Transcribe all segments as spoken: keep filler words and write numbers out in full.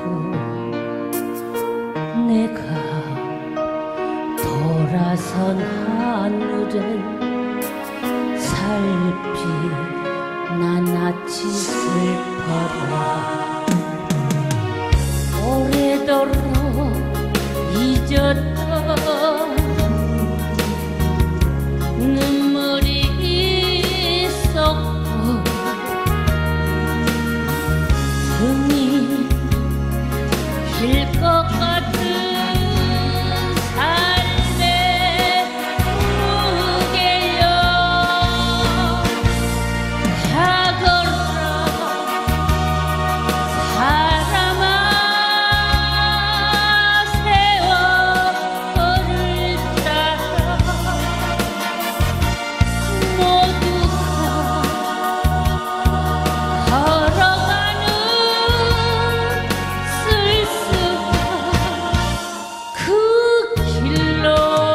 내가 돌아선 하늘을 살피 낱낱이 슬퍼라. 오래도록 잊었던 눈물이 쏟고 등이 길 것 같은 삶의 무게여 가거라 사람아. 세월을 따라 모두가 걸어가는 쓸쓸한 그 길로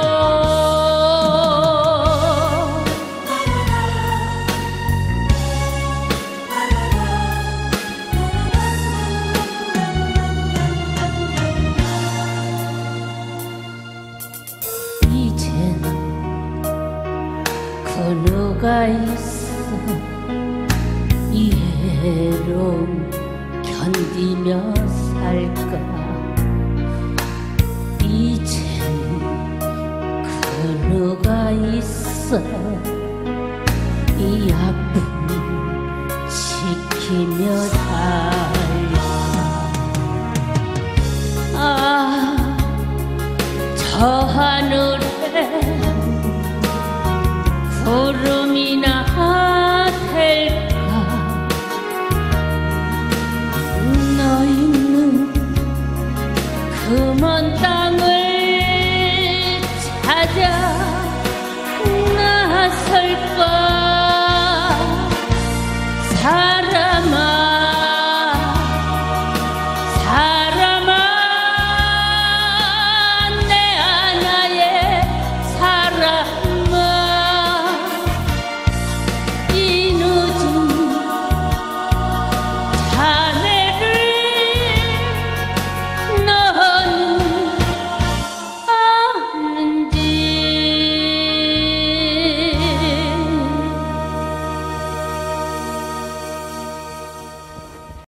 이제는 그 누가 있어 이 외로움 견디며 살까. 이젠 그 누가 있어 이 아픔 지키며 살까. 아, 저 하늘에 구름이나 될까. 너 있는 그 먼 땅을 찾아